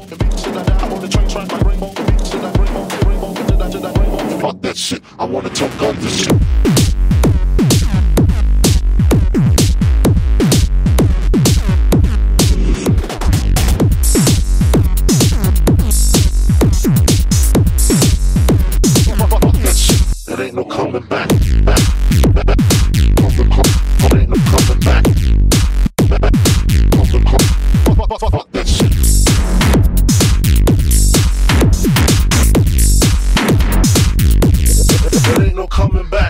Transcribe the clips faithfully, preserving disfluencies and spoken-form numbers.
Fuck that shit, I wanna talk all this shit. Ain't no coming back. Back. Back. Come, come, come, ain't no coming back. Back. Come, come, fuck, fuck, fuck, fuck that shit. There ain't no coming back.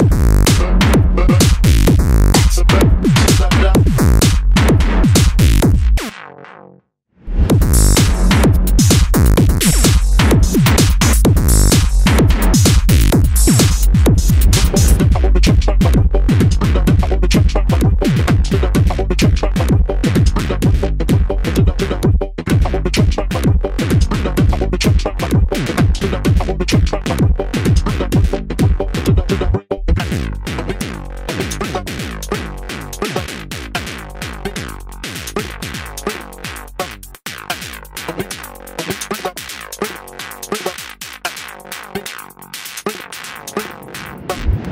Bring back.